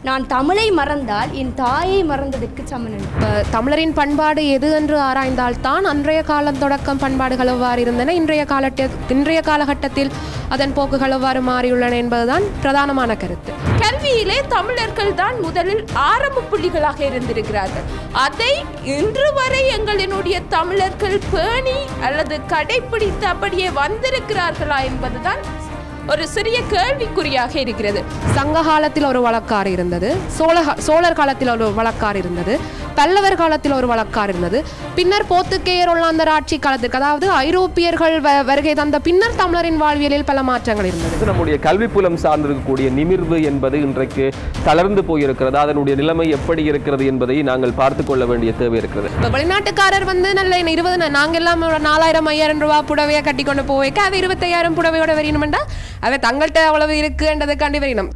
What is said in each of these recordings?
நான் தமிழை மறந்தால் என் தாயை மறந்ததற்கு சமன். தமிழரின் பண்பாடு எது என்று ஆராய்ந்தால்தான் அன்றைய காலம் தொடக்கம் பண்பாடுகள் எவ்வாறு இருந்தன, இன்றைய காலகட்டத்தில் அதன் போக்குகள் எவ்வாறு மாறியுள்ளன என்பதுதான் பிரதானமான கருத்து. கல்வியிலே தமிழர்கள் தான் முதலில் ஆரம்ப புள்ளிகளாக இருந்திருக்கிறார்கள். அதை இன்று வரை எங்களினுடைய தமிழர்கள் பேணி அல்லது கடைபிடித்து அப்படியே வந்திருக்கிறார்களா என்பதுதான் ஒரு சிறிய கேள்விக்குறியாக இருக்கிறது. சங்க காலத்தில் ஒரு வழக்காறு இருந்தது, சோழர் காலத்தில் ஒரு வழக்காறு இருந்தது, பல்லவர் காலத்தில் ஒரு வழக்காறு இருந்தது. பின்னர் போர்த்துகேயர் ஒல்லாந்தர் ஆட்சி காலத்திற்கு, அதாவது ஐரோப்பியர்கள் வருகை தந்த பின்னர் தமிழரின் வாழ்வியலில் பல மாற்றங்கள் இருந்தது. நம்முடைய கல்வி புலம் சார்ந்திருக்கக்கூடிய நிமிர்வு என்பது இன்றைக்கு தளர்ந்து போயிருக்கிறது. அதனுடைய நிலைமை எப்படி இருக்கிறது என்பதை நாங்கள் பார்த்து கொள்ள வேண்டிய தேவை இருக்கிறது. வெளிநாட்டுக்காரர் நல்ல 20 நாங்கள் எல்லாம் 4000-5000 ரூபாய் புடவையை கட்டி கொண்டு போய்க்க அது 25,000 புடவையோட வரணும்டா அதை தங்கள்கிட்ட அவ்வளவு இருக்குன்றதுக்காண்டி வரணும்.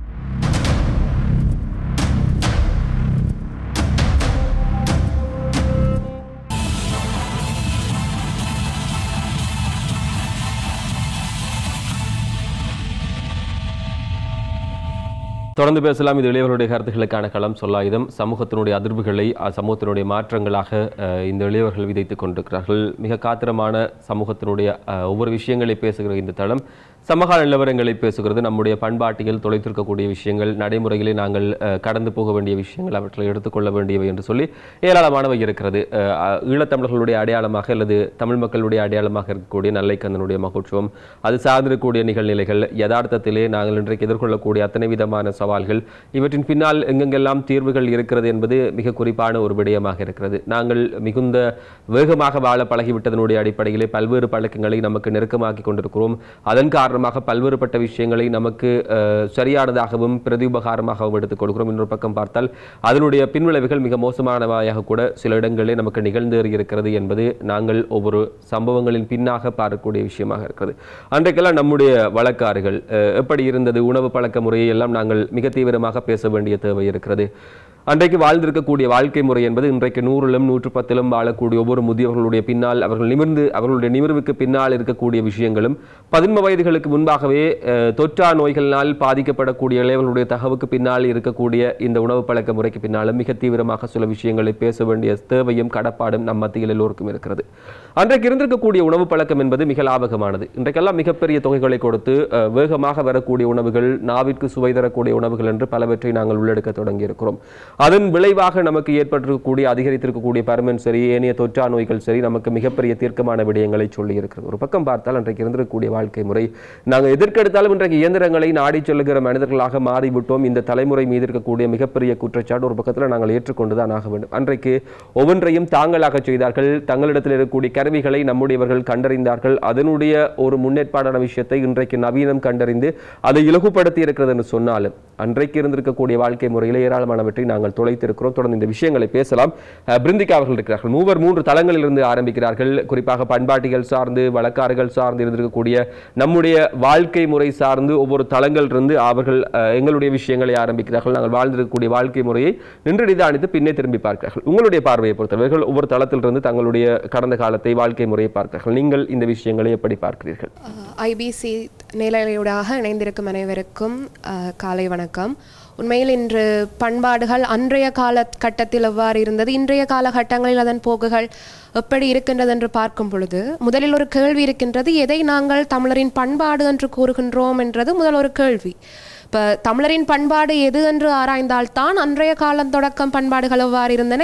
தொடர்ந்து பேசலாம். இது இளையவர்களுடைய கருத்துக்களுக்கான களம். சொல்லாயுதம். சமூகத்தினுடைய அதிர்வுகளை சமூகத்தினுடைய மாற்றங்களாக இந்த இளையவர்கள் விதைத்துக் கொண்டிருக்கிறார்கள். மிக காத்திரமான சமூகத்தினுடைய ஒவ்வொரு விஷயங்களை பேசுகிற இந்த தளம் சமகால நிலவரங்களை பேசுகிறது. நம்முடைய பண்பாட்டில் தொலைத்திருக்கக்கூடிய விஷயங்கள், நடைமுறைகளை நாங்கள் கடந்து போக வேண்டிய விஷயங்கள், அவற்றை எடுத்துக்கொள்ள வேண்டியவை என்று சொல்லி ஏராளமானவை இருக்கிறது. ஈழத்தமிழர்களுடைய அடையாளமாக அல்லது தமிழ் மக்களுடைய அடையாளமாக இருக்கக்கூடிய நல்லைக்கந்தனுடைய மகோற்சவம், அது சார்ந்திருக்கக்கூடிய நிகழ்நிலைகள், யதார்த்தத்திலே நாங்கள் இன்றைக்கு எதிர்கொள்ளக்கூடிய அத்தனை விதமான சவால்கள், இவற்றின் பின்னால் எங்கெங்கெல்லாம் தீர்வுகள் இருக்கிறது என்பது மிக குறிப்பான ஒரு விடயமாக இருக்கிறது. நாங்கள் மிகுந்த வேகமாக வாழ பழகிவிட்டதனுடைய அடிப்படையிலே பல்வேறு பழக்கங்களை நமக்கு நெருக்கமாக்கி கொண்டிருக்கிறோம். அதன் காரணமாக பல்வேறுபட்ட விஷயங்களை நமக்கு சரியானதாகவும் பிரதிபகாரமாகவும் எடுத்துக் கொடுக்கிறோம். இன்னொரு பக்கம் பார்த்தால் அதனுடைய பின்விளைவுகள் மிக மோசமானவையாக கூட சில இடங்களிலே நமக்கு நிகழ்ந்தேறி இருக்கிறது என்பது நாங்கள் ஒவ்வொரு சம்பவங்களின் பின்னாக பார்க்கக்கூடிய விஷயமாக இருக்கிறது. அன்றைக்கெல்லாம் நம்முடைய வழக்காறுகள் எப்படி இருந்தது, உணவு பழக்க முறையை எல்லாம் நாங்கள் மிக தீவிரமாக பேச வேண்டிய தேவை இருக்கிறது. அன்றைக்கு வாழ்ந்திருக்கக்கூடிய வாழ்க்கை முறை என்பது இன்றைக்கு 100லும் 110லும் வாழக்கூடிய ஒவ்வொரு முதியவர்களுடைய பின்னால் அவர்களுடைய நிமிர்வுக்கு பின்னால் இருக்கக்கூடிய விஷயங்களும் 15 வயதுகளுக்கு முன்பாகவே தொற்றா நோய்களினால் பாதிக்கப்படக்கூடிய இளையவர்களுடைய தகவுக்கு பின்னால் இருக்கக்கூடிய இந்த உணவு பழக்க முறைக்கு பின்னாலும் மிக தீவிரமாக சில விஷயங்களை பேச வேண்டிய தேவையும் கடப்பாடும் நம் மத்தியில் எல்லோருக்கும் இருக்கிறது. அன்றைக்கு இருந்திருக்கக்கூடிய உணவு பழக்கம் என்பது மிக லாபகமானது. இன்றைக்கெல்லாம் மிகப்பெரிய தொகைகளை கொடுத்து வேகமாக வரக்கூடிய உணவுகள், நாவிற்கு சுவை தரக்கூடிய உணவுகள் என்று பலவற்றை நாங்கள் உள்ளெடுக்க தொடங்கி இருக்கிறோம். அதன் விளைவாக நமக்கு ஏற்பட்டிருக்கக்கூடிய அதிகரித்திருக்கக்கூடிய பருமன் சரி, ஏனைய தொற்றா நோய்கள் சரி, நமக்கு மிகப்பெரிய தீர்க்கமான விடயங்களை சொல்லி இருக்கிறது. ஒரு பக்கம் பார்த்தால் அன்றைக்கு இருந்திருக்கக்கூடிய வாழ்க்கை முறை, நாங்கள் எதற்கெடுத்தாலும் இன்றைக்கு இயந்திரங்களை நாடி செல்லுகிற மனிதர்களாக மாறிவிட்டோம். இந்த தலைமுறை மீது இருக்கக்கூடிய மிகப்பெரிய குற்றச்சாட்டு ஒரு பக்கத்தில் நாங்கள் ஏற்றுக்கொண்டுதான் ஆக வேண்டும். அன்றைக்கு ஒவ்வொன்றையும் தாங்களாக செய்தார்கள். தங்களிடத்தில் இருக்கக்கூடிய கருவிகளை நம்முடையவர்கள் கண்டறிந்தார்கள். அதனுடைய ஒரு முன்னேற்பாடான விஷயத்தை இன்றைக்கு நவீனம் கண்டறிந்து அதை இலகுப்படுத்தி இருக்கிறது என்று சொன்னாலும் அன்றைக்கு இருந்திருக்கக்கூடிய வாழ்க்கை முறையில் ஏராளமானவற்றை நாங்கள் தொலைத்திருக்கிறோம். தொடர்ந்து இந்த விஷயங்களை பேசலாம். பிருந்திகா அவர்கள் இருக்கிறார்கள். 3 தளங்களில் இருந்து ஆரம்பிக்கிறார்கள். குறிப்பாக பண்பாட்டிகள் சார்ந்து, வழக்காறுகள் சார்ந்து இருந்திருக்கக்கூடிய நம்முடைய வாழ்க்கை முறை சார்ந்து ஒவ்வொரு தளங்கள் இருந்து அவர்கள் எங்களுடைய விஷயங்களை ஆரம்பிக்கிறார்கள். நாங்கள் வாழ்ந்திருக்கக்கூடிய வாழ்க்கை முறையை நின்று நிதானித்து பின்னே திரும்பி பார்க்கிறார்கள். உங்களுடைய பார்வையை பொறுத்தவர்கள் ஒவ்வொரு தளத்திலிருந்து தங்களுடைய கடந்த காலத்தை, வாழ்க்கை முறையை பார்க்கிறார்கள். நீங்கள் இந்த விஷயங்களை எப்படி பார்க்கிறீர்கள்? ஐபிசி நேரலையூடாக இணைந்திருக்கும் அனைவருக்கும் காலை வணக்கம். உண்மையில் இன்று பண்பாடுகள் அன்றைய காலகட்டத்தில் எவ்வாறு இருந்தது, இன்றைய காலகட்டங்களில் அதன் போக்குகள் எப்படி இருக்கின்றது என்று பார்க்கும் பொழுது முதலில் ஒரு கேள்வி இருக்கின்றது. எதை நாங்கள் தமிழரின் பண்பாடு என்று கூறுகின்றோம் என்றது முதல் ஒரு கேள்வி. இப்போ தமிழரின் பண்பாடு எது என்று ஆராய்ந்தால்தான் அன்றைய காலம் தொடக்கம் பண்பாடுகள் எவ்வாறு இருந்தன,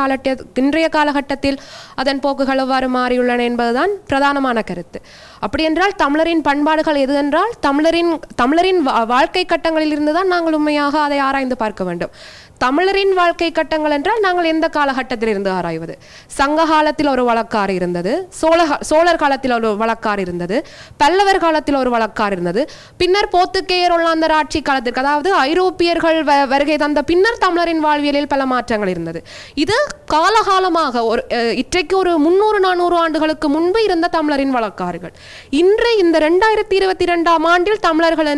இன்றைய காலகட்டத்தில் அதன் போக்குகள் எவ்வாறு மாறியுள்ளன என்பதுதான் பிரதானமான கருத்து. அப்படி என்றால் தமிழரின் பண்பாடுகள் எது என்றால் தமிழரின் வாழ்க்கை கட்டங்களில் இருந்துதான் நாங்கள் உண்மையாக அதை ஆராய்ந்து பார்க்க வேண்டும். தமிழரின் வாழ்க்கை கட்டங்கள் என்றால் நாங்கள் எந்த காலகட்டத்தில் இருந்து ஆராய்வது? சங்க காலத்தில் ஒரு வழக்காறு இருந்தது, சோழர் காலத்தில் ஒரு வழக்காறு இருந்தது, பல்லவர் காலத்தில் ஒரு வழக்காறு இருந்தது. பின்னர் போர்த்துகேயர் ஒல்லாந்தர் ஆட்சி காலத்திற்கு, அதாவது ஐரோப்பியர்கள் வருகை தந்த பின்னர் தமிழரின் வாழ்வியலில் பல மாற்றங்கள் இருந்தது. இது காலகாலமாக இன்றைக்கு ஒரு 300-400 ஆண்டுகளுக்கு முன்பு இருந்த தமிழரின் வழக்காறுகள் இன்று இந்த 2022ஆம் ஆண்டில்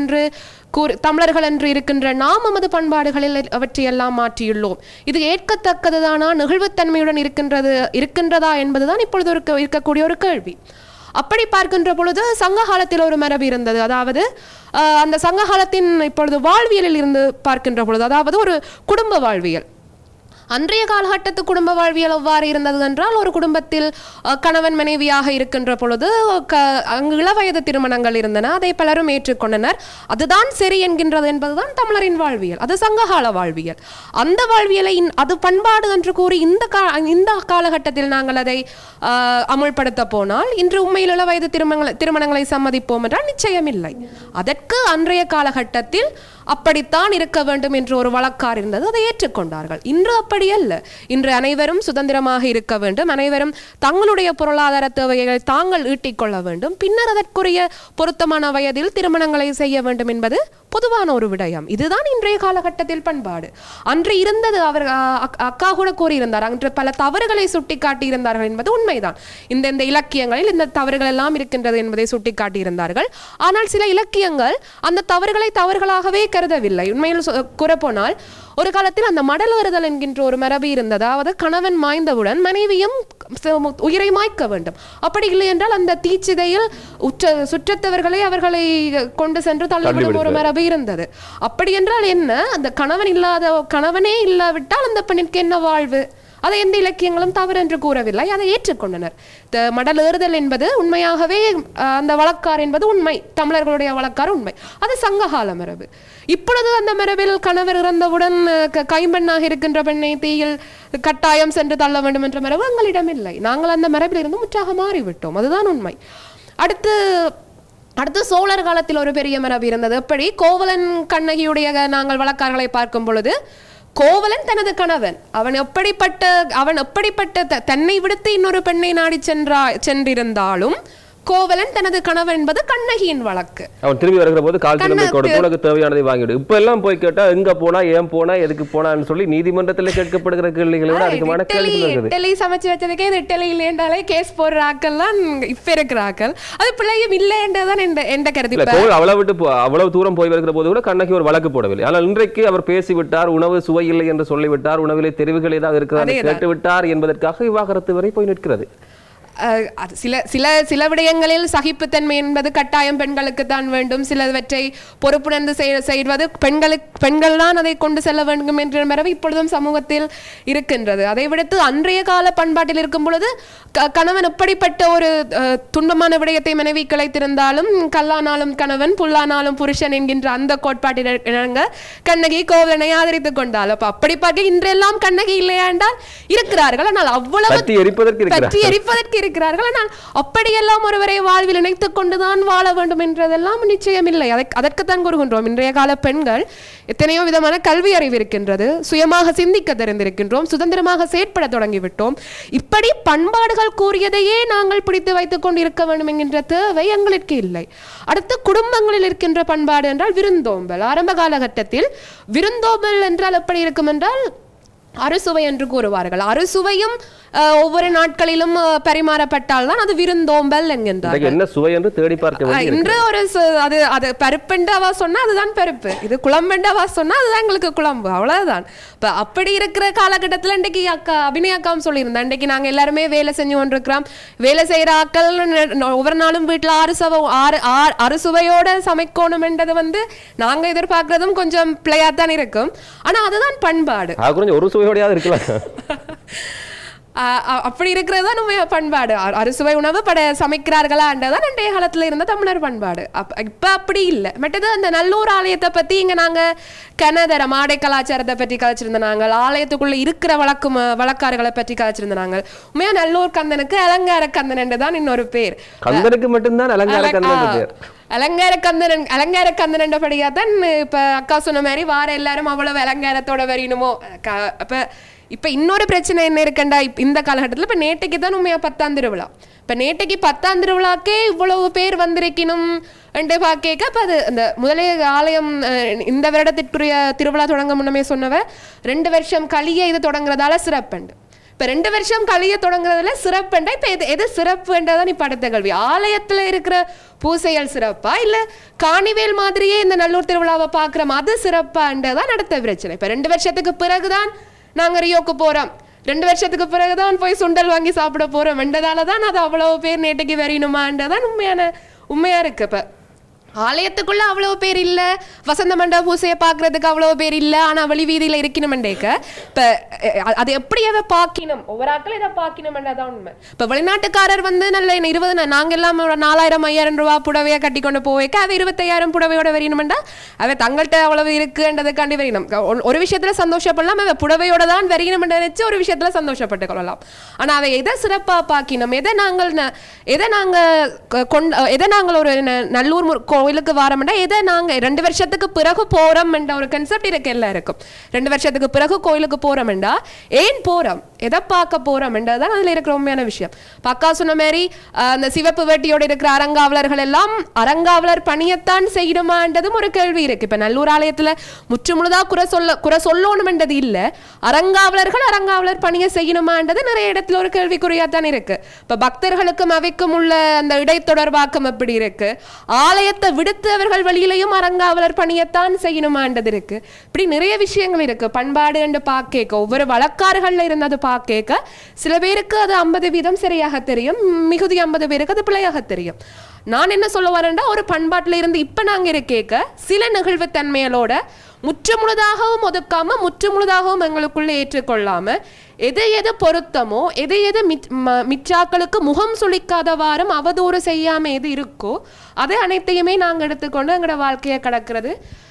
தமிழர்கள் என்று இருக்கின்ற நாம் நமது பண்பாடுகளில் அவற்றையெல்லாம் மாற்றியுள்ளோம். இது ஏற்கத்தக்கதுதானா, நெகிழ்வுத்தன்மையுடன் இருக்கின்றதா என்பதுதான் இப்பொழுது இருக்கக்கூடிய ஒரு கேள்வி. அப்படி பார்க்கின்ற பொழுது சங்க காலத்தில் ஒரு மரபு இருந்தது. அதாவது அந்த சங்க காலத்தின் இப்பொழுது வாழ்வியலில் இருந்து பார்க்கின்ற பொழுது, அதாவது ஒரு குடும்ப வாழ்வியல், அன்றைய காலகட்டத்து குடும்ப வாழ்வியல் எவ்வாறு இருந்தது என்றால், ஒரு குடும்பத்தில் கணவன் மனைவியாக இருக்கின்ற பொழுது அங்கு இளவயது திருமணங்கள் இருந்தன. அதை பலரும் ஏற்றுக்கொண்டனர். அதுதான் சரி என்கின்றது என்பதுதான் தமிழரின் வாழ்வியல். அது சங்ககால வாழ்வியல். அந்த வாழ்வியலை அது பண்பாடு என்று கூறி இந்த காலகட்டத்தில் நாங்கள் அதை அமுல்படுத்த போனால் இன்று உண்மையில் இளவயது திருமணங்களை சம்மதிப்போம் என்றால் நிச்சயமில்லை. அதற்கு அன்றைய காலகட்டத்தில் அப்படித்தான் இருக்க வேண்டும் என்று ஒரு வழக்கார் இருந்தது. அதை ஏற்றுக்கொண்டார்கள். இன்று அப்படி அல்ல. இன்று அனைவரும் சுதந்திரமாக இருக்க வேண்டும், அனைவரும் தங்களுடைய பொருளாதார தேவைகளை தாங்கள் ஈட்டிக்கொள்ள வேண்டும், பின்னர் அதற்குரிய பொருத்தமான வயதில் திருமணங்களை செய்ய வேண்டும் என்பது பொதுவான ஒரு விடயம். இதுதான் இன்றைய காலகட்டத்தில் பண்பாடு. அன்று இருந்தது. அவர் அக்கா கூட கூறியிருந்தார், அன்று பல தவறுகளை சுட்டி காட்டியிருந்தார்கள் என்பது உண்மைதான். இந்த இலக்கியங்களில் இந்த தவறுகள் எல்லாம் இருக்கின்றது என்பதை சுட்டி காட்டியிருந்தார்கள். ஆனால் சில இலக்கியங்கள் அந்த தவறுகளை தவறுகளாகவே கருதவில்லை. உண்மையில் கூறப்போனால் ஒரு காலத்தில் அந்த மடலேறுதல் என்கின்ற ஒரு மரபு இருந்தது. அதாவது கணவன் மாய்ந்தவுடன் மனைவியும் உயிரை மாய்க்க வேண்டும். அப்படி இல்லை என்றால் அந்த தீச்சிதையில் சுற்றத்தவர்களை அவர்களை கொண்டு சென்று தள்ளிவிடும் ஒரு மரபு இருந்தது. அப்படி என்றால் என்ன, அந்த கணவனே இல்லாவிட்டால் அந்த பெண்ணிற்கு என்ன வாழ்வு? அதை எந்த இலக்கியங்களும் தவறு என்று கூறவில்லை. அதை ஏற்றுக்கொண்டனர். மடலேறுதல் என்பது உண்மையாகவே அந்த வழக்கார் என்பது உண்மை, தமிழர்களுடைய வழக்கார் உண்மை. அது சங்ககால மரபு. இப்பொழுது அந்த மரபில் கணவர் இறந்தவுடன் கைம்பெண்ணாக இருக்கின்ற பெண்ணை தீயில் கட்டாயம் சென்று தள்ள வேண்டும் என்ற மரபு எங்களிடம் இல்லை. நாங்கள் அந்த மரபில் இருந்து முற்றாக மாறிவிட்டோம். அதுதான் உண்மை. அடுத்து சோழர் காலத்தில் ஒரு பெரிய மரபு இருந்தது. எப்படி கோவலன் கண்ணகியுடைய நாங்கள் வழக்கார்களை பார்க்கும் பொழுது, கோவலன் தனது கணவன் அவன் எப்படிப்பட்ட தன்னை விடுத்து இன்னொரு பெண்ணை நாடி சென்றிருந்தாலும் கோவலன் தனது கணவன் என்பது கண்ணகியின் வழக்கு. அவன் திரும்பி வருகிற போது உனக்கு தேவையானதை வாங்கிடு. இப்ப எல்லாம் போய் கேட்டா எங்க போனா, ஏன் போனா, எதுக்கு போனான்னு சொல்லி நீதிமன்றத்தில் கேட்கப்படுகிற கேள்விகளை விட அதிகமான கேள்விகள். இட்டலி சமைச்சு வச்சதுக்கே இது இட்டலி இல்லைன்றாலே கேஸ் போடுற ஆக்கள்லாம் இப்ப இருக்கிற ஆக்கள். அது பிள்ளையும் இல்லைன்றதான் எந்த கருதி. அவ்வளவு தூரம் போய் வருகிற போது கூட கண்ணகி ஒரு வழக்கு போடவில்லை. ஆனால் இன்றைக்கு அவர் பேசிவிட்டார், உணவு சுவை இல்லை என்று சொல்லிவிட்டார், உணவிலே தெரிவுகள் ஏதாவது இருக்கிறதா கேட்டுவிட்டார் என்பதற்காக விவாகரத்து வரை போய் நிற்கிறது. சில விடயங்களில் சகிப்புத்தன்மை என்பது கட்டாயம் பெண்களுக்கு தான் வேண்டும். சிலவற்றை பொறுப்புணர்ந்து செய்வது பெண்கள் தான் அதை கொண்டு செல்ல வேண்டும் என்ற மரபு இப்பொழுதும் சமூகத்தில் இருக்கின்றது. அதை விடுத்து அன்றைய கால பண்பாட்டில் இருக்கும் பொழுது கணவன் எப்படிப்பட்ட ஒரு துன்பமான விடயத்தை மனைவி கிளைத்திருந்தாலும் கல்லானாலும் கணவன் புல்லானாலும் புருஷன் என்கின்ற அந்த கோட்பாட்டில் கண்ணகி கோவலனை ஆதரித்துக் கொண்டாள். அப்படி பார்க்க இன்றெல்லாம் கண்ணகி இல்லையா என்றால் இருக்கிறார்கள். ஆனால் அவ்வளவு பற்றி எரிப்பதற்கு இருக்கிறார்கள். ஆனால் அப்படியெல்லாம் ஒருவரை வாழ்வில் இணைத்துக் கொண்டுதான் வாழ வேண்டும் என்றதெல்லாம் நிச்சயம் இல்லை. அதற்குத்தான் கூறுகின்றோம், இன்றைய கால பெண்கள் எத்தனையோ விதமான கல்வி அறிவு இருக்கின்றது, சுயமாக சிந்திக்க தெரிந்திருக்கின்றோம், சுதந்திரமாக செயற்பட தொடங்கிவிட்டோம். இப்படி பண்பாடுகள் கூறியதையே நாங்கள் பிடித்து வைத்துக் கொண்டு இருக்க வேண்டும் என்கின்ற தேவை எங்களுக்கு இல்லை. அடுத்து குடும்பங்களில் இருக்கின்ற பண்பாடு என்றால் விருந்தோம்பல். ஆரம்ப காலகட்டத்தில் விருந்தோம்பல் என்றால் எப்படி இருக்கும் என்றால் அறுசுவை என்று கூறுவார்கள். அறுசுவையும் ஒவ்வொரு நாட்களிலும் பரிமாறப்பட்டால் தான் அது விருந்தோம்பல் என்கின்றார். என்ன சுவை என்று தேடி பார்க்க இன்று ஒரு அது பருப்புண்டவா சொன்னா அதுதான் பருப்பு, இது குழம்புண்டவா சொன்னா அதுதான் எங்களுக்கு குழம்பு, அவ்வளவுதான். இப்ப அப்படி இருக்கிற காலகட்டத்தில் இன்றைக்கு அபிநய அக்காவும் சொல்லியிருந்தேன், இன்றைக்கு நாங்க எல்லாருமே வேலை செஞ்சு கொண்டிருக்கிறோம். வேலை செய்யற ஆக்கள் ஒவ்வொரு நாளும் வீட்டுல அறுசுவையோட சமைக்கணும் என்றது நாங்க எதிர்பார்க்கறதும் கொஞ்சம் பிள்ளையாத்தான் இருக்கும். ஆனா அதுதான் பண்பாடு. ஒரு சுவையோடையாவது இருக்கலாம். அப்படி இருக்கிறது தான் உண்மையா பண்பாடு. அறுசுவை உணவு சமைக்கிறார்களா என்றதான் அன்றைய காலத்துல இருந்த தமிழர் பண்பாடு. இப்ப அப்படி இல்லை. மற்றது அந்த நல்லூர் ஆலயத்தை பத்தி இங்க நாங்க கனதரம் ஆடை கலாச்சாரத்தை பற்றி கதைச்சிருந்த நாங்கள், ஆலயத்துக்குள்ள இருக்கிற வழக்காறுகளை பற்றி கதைச்சிருந்த நாங்கள். உண்மையா நல்லூர் கந்தனுக்கு அலங்கார கந்தன் என்றுதான் இன்னொரு பேர். கந்தனுக்கு மட்டும்தான் அலங்கார கந்தன். அலங்கார கந்தன் என்றபடியா தான் இப்ப அக்கா சொன்ன மாதிரி வார எல்லாரும் அவ்வளவு அலங்காரத்தோட வரணுமோ. இப்ப இன்னொரு பிரச்சனை என்ன இருக்குண்டா, இந்த காலகட்டத்தில் இப்ப நேட்டைக்கு தான் உண்மையா 10ஆம் திருவிழா. இப்ப நேட்டைக்கு 10ஆம் திருவிழாக்கே இவ்வளவு பேர் வந்திருக்கணும் என்று பார்க்க அப்ப அது அந்த முதலே ஆலயம் இந்த வருடத்திற்குரிய திருவிழா தொடங்க முன்னமே சொன்னவ 2 வருஷம் கழிய இது தொடங்குறதால சிறப்புண்டு. இப்ப 2 வருஷம் கழிய தொடங்குறதுல சிறப்புண்டா. இப்ப எது சிறப்புன்றதான் இப்ப அடுத்த கேள்வி. ஆலயத்துல இருக்கிற பூசைகள் சிறப்பா இல்ல காணிவேல் மாதிரியே இந்த நல்லூர் திருவிழாவை பாக்குறோம் அது சிறப்பான்றதான் அடுத்த பிரச்சனை. இப்ப 2 வருஷத்துக்கு பிறகுதான் நாங்க ரியோக்கு போறோம், 2 வருஷத்துக்கு பிறகுதான் போய் சுண்டல் வாங்கி சாப்பிட போறோம் என்றதால தான் அது அவ்வளவு பேர் நேட்டைக்கு வரணுமான்றதான் உண்மையா இருக்கு. இப்ப ஆலயத்துக்குள்ள அவ்வளவு பேர் இல்ல, வசந்த மண்டப பூசையை பார்க்கறதுக்கு அவ்வளவு பேர் இல்ல, ஆனா வெளி வீதியில இருக்கணும்ண்டேக்க இப்ப அது எப்படி அதை பார்க்கணும், ஒவ்வொரு ஆக்களும் இதை பார்க்கணும்ன்றதான் உண்மை. இப்ப வெளிநாட்டுக்காரர் நல்ல 20 நாங்க எல்லாம் 4000-5000 ரூபாய் புடவையை கட்டி கொண்டு போவேக்க அது 25,000 புடவையோட வரணும்டா அதை தங்கள்கிட்ட அவ்வளவு இருக்குன்றதுக்காண்டி வரணும். ஒரு விஷயத்துல சந்தோஷப்படலாம், அதை புடவையோட தான் வரணும் நினைச்சு ஒரு விஷயத்துல சந்தோஷப்பட்டு கொள்ளலாம். ஆனா அதை எதை சிறப்பா பார்க்கணும், எதை நாங்கள் ஒரு நல்லூர் கோயிலுக்கு வாரம்டா எதை நாங்க 2 வருஷத்துக்கு பிறகு போறோம் என்ற ஒரு கன்செப்ட் இருக்கு எல்லாருக்கும். 2 வருஷத்துக்கு பிறகு கோயிலுக்கு போறோம்டா ஏன் போறோம், எதை பார்க்க போறோம் என்றதான் அதுல இருக்கிற உண்மையான விஷயம். பக்கா சொன்ன மாதிரி அந்த சிவப்பு வேட்டியோட இருக்கிற அரங்காவலர்கள் எல்லாம் அரங்காவலர் பணியத்தான் செய்யணுமான்றதும் ஒரு கேள்வி இருக்கு. இப்ப நல்லூர் ஆலயத்துல முற்றுமுழுதா குறை சொல்லணும்ன்றது இல்ல, அரங்காவலர் பணியை செய்யணுமான்றது நிறைய இடத்துல ஒரு கேள்விக்குறியாத்தான் இருக்கு. இப்ப பக்தர்களுக்கும் அவைக்கும் உள்ள அந்த இடைத்தொடர்பாக்கம் எப்படி இருக்கு, ஆலயத்தை விடுத்து அவர்கள் வழியிலையும் அரங்காவலர் பணியத்தான் செய்யணுமான்றது இருக்கு. இப்படி நிறைய விஷயங்கள் இருக்கு. பண்பாடு என்று பார்க்க ஒவ்வொரு வழக்காறுகள்ல இருந்தது பார்க்க சில பேருக்கு அது 50% சரியாக தெரியும், மிகுதி 50 பேருக்கு அது பிழையாக தெரியும். நான் என்ன சொல்ல வரேன்டா, ஒரு பண்பாட்டில் இருந்து இப்ப நாங்க இருக்க சில நிகழ்வு தன்மைகளோட முற்றுமுழுதாகவும் ஒதுக்காம முற்றுமுழுதாகவும் எங்களுக்குள்ள ஏற்றுக்கொள்ளாம எது பொருத்தமோ எது மிச்சாக்களுக்கு முகம் சுளிக்காதவாறும் அவதூறு செய்யாம எது இருக்கோ அதை அனைத்தையுமே நாங்கள் எடுத்துக்கொண்டு எங்களோட வாழ்க்கையை கடக்கிறது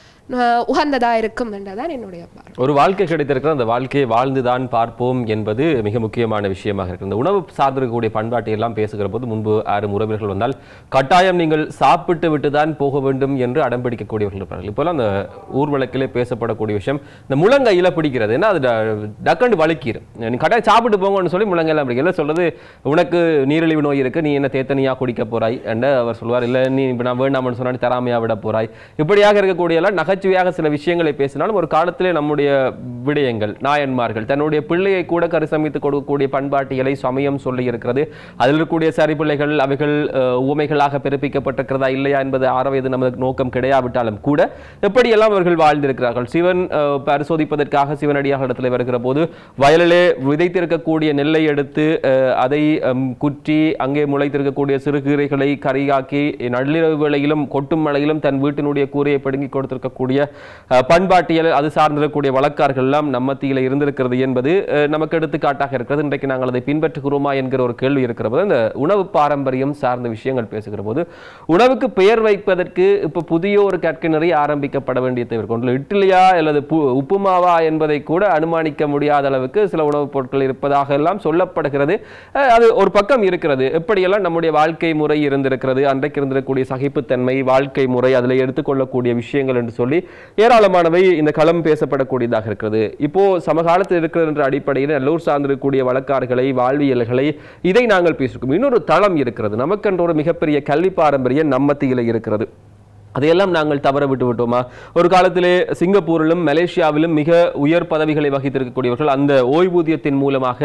உகந்ததா இருக்கும் என்றதான் என்னுடைய பார்வை. ஒரு வாழ்க்கை கிடைத்திருக்கிற அந்த வாழ்க்கையை வாழ்ந்துதான் பார்ப்போம் என்பது மிக முக்கியமான விஷயமாக இருக்கு. இந்த உணவு சார்ந்திருக்கக்கூடிய பண்பாட்டை எல்லாம் பேசுகிற போது முன்பு 6 உறவினர்கள் வந்தால் கட்டாயம் நீங்கள் சாப்பிட்டு விட்டுதான் போக வேண்டும் என்று அடம்பிடிக்கக்கூடியவர்கள் இருப்பார்கள். இப்போலாம் அந்த ஊர்வலக்கிலே பேசப்படக்கூடிய விஷயம் இந்த முழங்கையில பிடிக்கிறது, ஏன்னா அது டக்கண்டு வலிக்கிறது, நீ கட்டாயம் சாப்பிட்டு போங்கன்னு சொல்லி முழங்கையெல்லாம் பிடிக்கல சொல்றது, உனக்கு நீரிழிவு நோய் இருக்கு, நீ என்ன தேத்தனியா குடிக்க போறாய் என்று அவர் சொல்வார். இல்லை நீ நான் வேண்டாம்னு சொன்னா தராமையா விட போறாய். இப்படியாக இருக்கக்கூடிய எல்லாம் நகைச்சுவையாக சில விஷயங்களை பேசினாலும் ஒரு காலத்திலே நம்முடைய விடயங்கள் நாயன்மார்கள் தன்னுடைய பிள்ளையை கூட கருசமித்து கொடுக்கக்கூடிய பண்பாட்டியலை சமயம் சொல்லி இருக்கிறது. அதில் இருக்கக்கூடிய சரி பிள்ளைகள் அவைகள் உவமைகளாக பிறப்பிக்கப்பட்டிருக்கிறதா இல்லையா என்பது ஆராய்வது நமது நோக்கம் கிடையாவிட்டாலும் கூட எப்படியெல்லாம் அவர்கள் வாழ்ந்திருக்கிறார்கள். சிவன் பரிசோதிப்பதற்காக சிவனடியாக இடத்துல வருகிற போது வயலிலே விதைத்திருக்கக்கூடிய நெல்லை எடுத்து அதை குற்றி அங்கே முளைத்திருக்கக்கூடிய சிறுகீரைகளை கரியாக்கி நள்ளிரவு வேளையிலும் கொட்டும் மழையிலும் தன் வீட்டினுடைய கூரையை பிடுங்கி கொடுத்திருக்கக்கூடிய பண்பாட்டியல் அது சார்ந்திருக்கக்கூடிய வழக்கார்கள் எல்லாம் நம்மத்தியில இருந்திருக்கிறது என்பது நமக்கு எடுத்துக்காட்டாக இருக்கிறது. இன்றைக்கு நாங்கள் அதை பின்பற்றுகிறோமா என்கிற ஒரு கேள்வி இருக்கிற போது இந்த உணவு பாரம்பரியம் சார்ந்த விஷயங்கள் பேசுகிற போது உணவுக்கு பெயர் வைப்பதற்கு இப்ப புதிய ஒரு கற்கிணறி ஆரம்பிக்கப்பட வேண்டிய தேவை கொண்டு இட்லியா அல்லது உப்புமாவா என்பதை கூட அனுமானிக்க முடியாத அளவுக்கு சில உணவுப் பொருட்கள் இருப்பதாக எல்லாம் சொல்லப்படுகிறது. அது ஒரு பக்கம் இருக்கிறது. எப்படியெல்லாம் நம்முடைய வாழ்க்கை முறை இருந்திருக்கிறது, அன்றைக்கு இருந்திருக்கக்கூடிய சகிப்புத்தன்மை வாழ்க்கை முறை அதில் எடுத்துக்கொள்ளக்கூடிய விஷயங்கள் என்று சொல்லி ஏராளமானவை இந்த களம் பேசப்படக்கூடியதாக இருக்கிறது. இப்போ சமகாலத்தில் இருக்கிறது என்ற அடிப்படையில் நல்லூர் சார்ந்திருக்கக்கூடிய வழக்காறுகளை வாழ்வியல்களை இதை நாங்கள் பேசியிருக்கோம். இன்னொரு தளம் இருக்கிறது, நமக்கென்ற ஒரு மிகப்பெரிய கல்வி பாரம்பரியம் நம்மத்தியில இருக்கிறது. அதையெல்லாம் நாங்கள் தவற விட்டு விட்டோமா? ஒரு காலத்திலே சிங்கப்பூரிலும் மலேசியாவிலும் மிக உயர் பதவிகளை வகித்திருக்கக்கூடியவர்கள் அந்த ஓய்வூதியத்தின் மூலமாக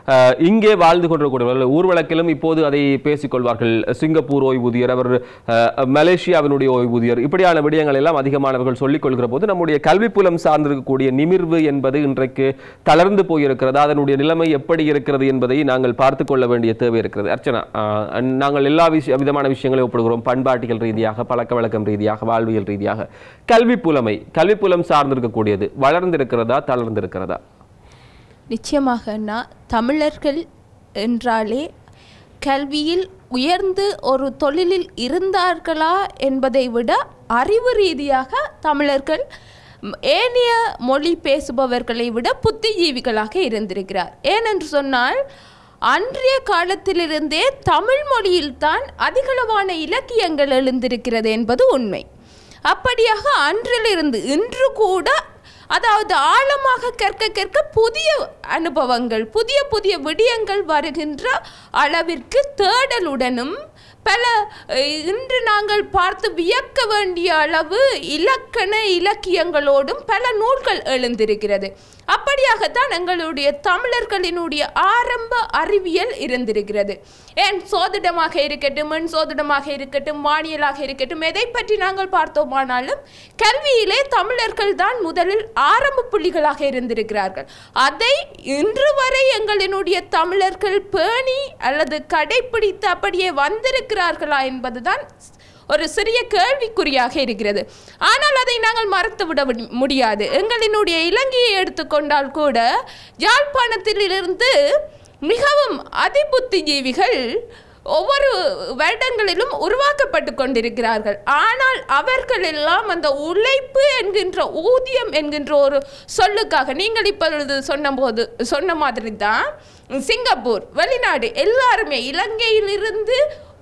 இங்கே வாழ்ந்து கொண்டிருக்கக்கூடியவர்கள் ஊர்வலக்கிலும் இப்போது அதை பேசிக்கொள்வார்கள். சிங்கப்பூர் ஓய்வூதியர், அவர் மலேசியாவினுடைய ஓய்வூதியர், இப்படியான விடயங்கள் எல்லாம் அதிகமானவர்கள் சொல்லிக் கொள்கிற போது நம்முடைய கல்வி புலம் சார்ந்திருக்கக்கூடிய நிமிர்வு என்பது இன்றைக்கு தளர்ந்து போயிருக்கிறது. அதனுடைய நிலைமை எப்படி இருக்கிறது என்பதை நாங்கள் பார்த்து கொள்ள வேண்டிய தேவை இருக்கிறது. அர்ச்சனா, நாங்கள் எல்லா விதமான விஷயங்களையும் ஒப்பிடுகிறோம், பண்பாட்டியல் ரீதியாக, பழக்க வழக்கம் ரீதியாக, வாழ்வியல் ரீதியாக. கல்வி புலம் சார்ந்திருக்கக்கூடியது வளர்ந்திருக்கிறதா தளர்ந்திருக்கிறதா? நிச்சயமாக தமிழர்கள் என்றாலே கல்வியில் உயர்ந்து ஒரு தொழிலில் இருந்தார்களா என்பதை விட அறிவு ரீதியாக தமிழர்கள் ஏனைய மொழி பேசுபவர்களை விட புத்திஜீவிகளாக இருந்திருக்கிறார். ஏனென்று சொன்னால் அன்றைய காலத்திலிருந்தே தமிழ் மொழியில்தான் அதிகளவான இலக்கியங்கள் எழுந்திருக்கிறது என்பது உண்மை. அப்படியாக அன்றிலிருந்து இன்று கூட அதாவது ஆழமாக கற்க புதிய அனுபவங்கள் புதிய விடயங்கள் வருகின்ற அளவிற்கு தேடலுடனும் பல இன்று நாங்கள் பார்த்து வியக்க வேண்டிய அளவு இலக்கண இலக்கியங்களோடும் பல நூல்கள் எழுந்திருக்கிறது. அப்படி அப்படியாகத்தான் எங்களுடைய தமிழர்களினுடைய ஆரம்ப அறிவியல் இருந்திருக்கிறது. ஏன் சோதிடமாக இருக்கட்டும், மண் சோதிடமாக இருக்கட்டும், வானியலாக இருக்கட்டும், எதை பற்றி நாங்கள் பார்த்தோமானாலும் கல்வியிலே தமிழர்கள் தான் முதலில் ஆரம்ப புள்ளிகளாக இருந்திருக்கிறார்கள். அதை இன்று வரை எங்களினுடைய தமிழர்கள் பேணி அல்லது கடைபிடித்து அப்படியே வந்திருக்கிறார்களா என்பதுதான் ஒரு சிறிய கேள்விக்குறியாக இருக்கிறது. ஆனால் அதை நாங்கள் மறந்துவிட முடியாது. எங்களினுடைய இலங்கையை எடுத்துக்கொண்டால் கூட யாழ்ப்பாணத்திலிருந்து மிகவும் அதிபுத்திஜீவிகள் ஒவ்வொரு வருடங்களிலும் உருவாக்கப்பட்டு கொண்டிருக்கிறார்கள். ஆனால் அவர்கள் எல்லாம் அந்த உழைப்பு என்கின்ற ஊதியம் என்கின்ற ஒரு சொல்லுக்காக நீங்கள் இப்பொழுது சொன்ன மாதிரி தான் சிங்கப்பூர், வெளிநாடு எல்லாருமே இலங்கையிலிருந்து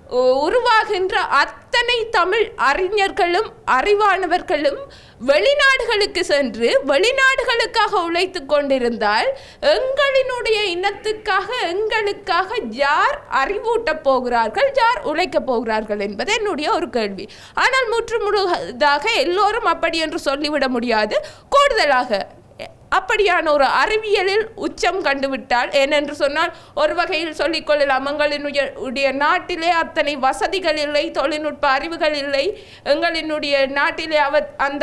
உருவாகின்ற அத்தனை தமிழ் அறிஞர்களும் அறிவானவர்களும் வெளிநாடுகளுக்கு சென்று வெளிநாடுகளுக்காக உழைத்து கொண்டிருந்தால் எங்களினுடைய இனத்துக்காக எங்களுக்காக யார் அறிவூட்டப் போகிறார்கள், யார் உழைக்கப் போகிறார்கள் என்பது என்னுடைய ஒரு கேள்வி. ஆனால் முற்றுமுழுதாக எல்லோரும் அப்படி என்று சொல்லிவிட முடியாது. கூடுதலாக அப்படியான ஒரு அறிவியலில் உச்சம் கண்டுவிட்டால், ஏனென்று சொன்னால் ஒரு வகையில் சொல்லிக்கொள்ளலாம், எங்களினுடைய நாட்டிலே அத்தனை வசதிகள் இல்லை, தொழில்நுட்ப அறிவுகள் இல்லை. எங்களினுடைய நாட்டிலே அந்த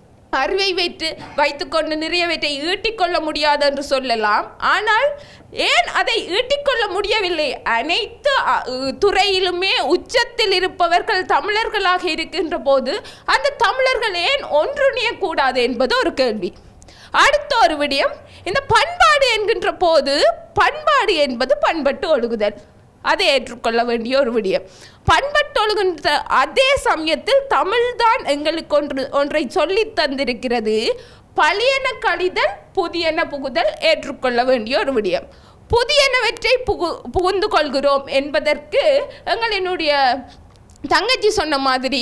அறிவை வைத்துக்கொண்டு நிறையவற்றை ஈட்டிக்கொள்ள முடியாது என்று சொல்லலாம். ஆனால் ஏன் அதை ஈட்டிக்கொள்ள முடியவில்லை? அனைத்து துறையிலுமே உச்சத்தில் இருப்பவர்கள் தமிழர்களாக இருக்கின்ற போது அந்த தமிழர்கள் ஏன் ஒன்றிணைய கூடாது என்பது ஒரு கேள்வி. அடுத்த ஒரு விடயம், இந்த பண்பாடு என்கின்ற போது பண்பாடு என்பது பண்பட்டு ஒழுகுதல், அதை ஏற்றுக்கொள்ள வேண்டிய ஒரு விடயம். பண்பட்டு ஒழுகின்ற அதே சமயத்தில் தமிழ்தான் எங்களுக்கு ஒன்றை சொல்லி தந்திருக்கிறது. பழையன கழிதல் புதியன புகுதல் ஏற்றுக்கொள்ள வேண்டிய ஒரு விடயம். புதியனவற்றை புகுந்து கொள்கிறோம் என்பதற்கு எங்களினுடைய தங்கச்சி சொன்ன மாதிரி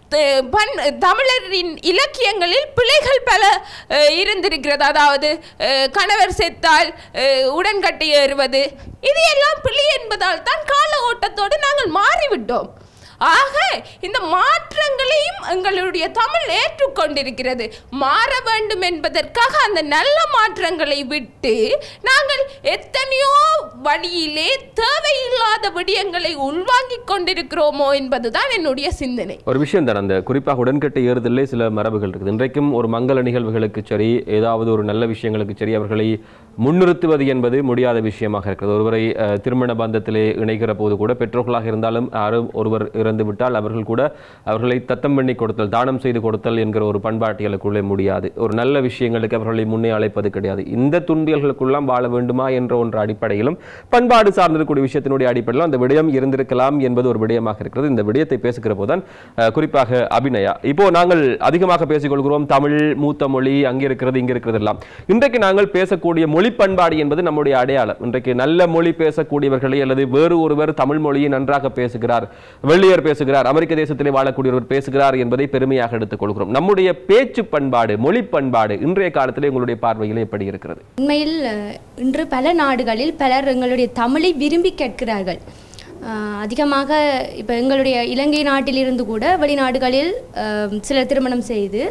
தமிழரின் இலக்கியங்களில் பிழைகள் பல இருந்திருக்கிறது. அதாவது கணவர் செத்தால் உடன்கட்டை ஏறுவது, இது எல்லாம் பிழை என்பதால் தான் கால ஓட்டத்தோடு நாங்கள் மாறிவிட்டோம். ஆக இந்த மாற்றங்களையும் எங்களுடைய தமிழ் ஏற்றுக்கொண்டிருக்கிறது. மாற வேண்டும் என்பதற்காக அந்த நல்ல மாற்றங்களை விட்டு நாங்கள் எத்தனையோ வழியிலே தேவையில்லாத விடயங்களை உள்வாங்கிக் கொண்டிருக்கிறோமோ என்பதுதான் என்னுடைய சிந்தனை. ஒரு விஷயம் தான், அந்த குறிப்பாக உடன்கட்டை ஏறுதலே சில மரபுகள் இருக்குது. இன்றைக்கும் ஒரு மங்கள நிகழ்வுகளுக்கு சரி, ஏதாவது ஒரு நல்ல விஷயங்களுக்கு சரி, அவர்களை முன்னிறுத்துவது என்பது முடியாத விஷயமாக இருக்கிறது. ஒருவரை திருமண பந்தத்திலே இணைகிற போது கூட பெற்றோர்களாக இருந்தாலும் யாரும் ஒருவர் இறந்து விட்டால் அவர்கள் கூட அவர்களை தத்தம் பண்ணி கொடுத்தல், தானம் செய்து கொடுத்தல் என்கிற ஒரு பண்பாட்டியலுக்குள்ளே முடியாது. ஒரு நல்ல விஷயங்களுக்கு அவர்களை முன்னே அழைப்பது கிடையாது. இந்த துன்பியல்களுக்குள்ளாம் வாழ வேண்டுமா என்ற ஒன்று அடிப்படையிலும் பண்பாடு சார்ந்திருக்கக்கூடிய விஷயத்தினுடைய அடிப்படையிலும் அந்த விடயம் இருந்திருக்கலாம் என்பது ஒரு விடயமாக இருக்கிறது. இந்த விடயத்தை பேசுகிற போதுதான் குறிப்பாக அபிநயா, இப்போ நாங்கள் அதிகமாக பேசிக்கொள்கிறோம் தமிழ் மூத்த மொழி, அங்கே இருக்கிறது இங்கே இருக்கிறது எல்லாம். இன்றைக்கு நாங்கள் பேசக்கூடிய மொழி பண்பாடு என்பது நம்முடைய அடையாளம். இன்றைக்கு நல்ல மொழி பேசக்கூடியவர்களை அல்லது வேறு ஒருவர் தமிழ் மொழியை நன்றாக பேசுகிறார், வெள்ளையர் பேசுகிறார், அமெரிக்க தேசத்திலே வாழக்கூடியவர் பேசுகிறார் என்பதை பெருமையாக எடுத்துக் கொள்கிறோம். நம்முடைய பேச்சு பண்பாடு, மொழி பண்பாடு இன்றைய காலத்திலே உங்களுடைய பார்வையில் எப்படி இருக்கிறது? உண்மையில் இன்று பல நாடுகளில் பலர் எங்களுடைய தமிழை விரும்பி கேட்கிறார்கள். அதிகமாக இப்போ எங்களுடைய இலங்கை நாட்டிலிருந்து கூட வெளிநாடுகளில் சிலர் திருமணம் செய்து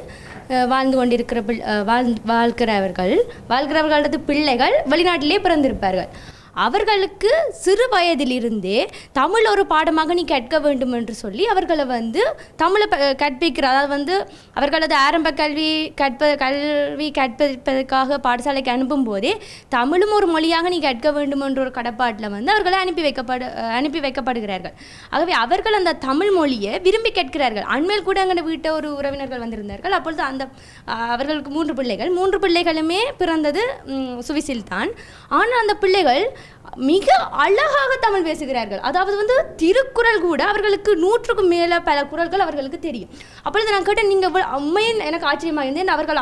வாழ்கிறவர்களது பிள்ளைகள் வெளிநாட்டிலே பிறந்திருப்பார்கள். அவர்களுக்கு சிறு வயதிலிருந்தே தமிழ் ஒரு பாடமாக நீ கற்க வேண்டும் என்று சொல்லி அவர்களை தமிழை கற்பிக்கிறார். அதாவது அவர்களது ஆரம்ப கல்வி கற்பதற்காக பாடசாலைக்கு அனுப்பும் போதே தமிழும் ஒரு மொழியாக நீ கற்க வேண்டும் என்ற ஒரு கடப்பாட்டில் அவர்களை அனுப்பி வைக்கப்படுகிறார்கள். ஆகவே அவர்கள் அந்த தமிழ் மொழியை விரும்பி கேட்கிறார்கள். அண்மையில் கூட எங்கள் வீட்டை ஒரு உறவினர்கள் வந்திருந்தார்கள். அப்பொழுது அவர்களுக்கு 3 பிள்ளைகளுமே பிறந்தது சுவிஸில் தான். ஆனால் அந்த பிள்ளைகள் மிக அழகாக தமிழ் பேசுகிறார்கள். அதாவது திருக்குறள் கூட அவர்களுக்கு 100க்கும் மேல பல குறள்கள் அவர்களுக்கு தெரியும். அப்பொழுது நான் கேட்டேன், நீங்கள் உண்மையில் எனக்கு ஆச்சரியமாக இருந்தேன். அவர்கள்